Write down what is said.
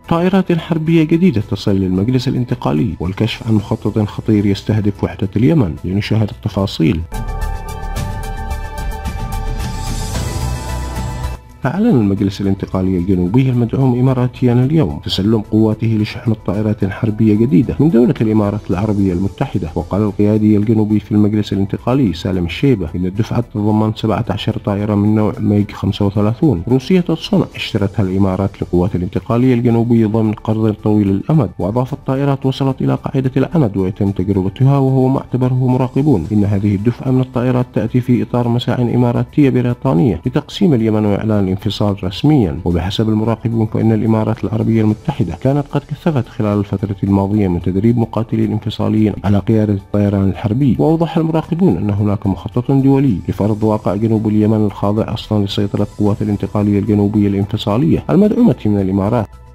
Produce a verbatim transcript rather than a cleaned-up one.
طائرات حربية جديدة تصل للمجلس الانتقالي، والكشف عن مخطط خطير يستهدف وحدة اليمن. لنشاهد التفاصيل. أعلن المجلس الانتقالي الجنوبي المدعوم إماراتيا اليوم تسلم قواته لشحن طائرات حربية جديدة من دولة الإمارات العربية المتحدة. وقال القيادي الجنوبي في المجلس الانتقالي سالم الشيبة إن الدفعة تتضمن سبعة عشر طائرة من نوع ميج خمسة وثلاثين روسية الصنع اشترتها الإمارات للقوات الانتقالية الجنوبية ضمن قرض طويل الأمد. وأضاف الطائرات وصلت إلى قاعدة العمد ويتم تجربتها، وهو ما اعتبره مراقبون إن هذه الدفعة من الطائرات تأتي في إطار مساع إماراتية بريطانية لتقسيم اليمن وإعلان الانفصال رسميا. وبحسب المراقبون فإن الإمارات العربية المتحدة كانت قد كثفت خلال الفترة الماضية من تدريب مقاتلين انفصاليين على قيادة الطيران الحربي. وأوضح المراقبون أن هناك مخطط دولي لفرض واقع جنوب اليمن الخاضع أصلا لسيطرة قوات الانتقالية الجنوبية الانفصالية المدعومة من الإمارات.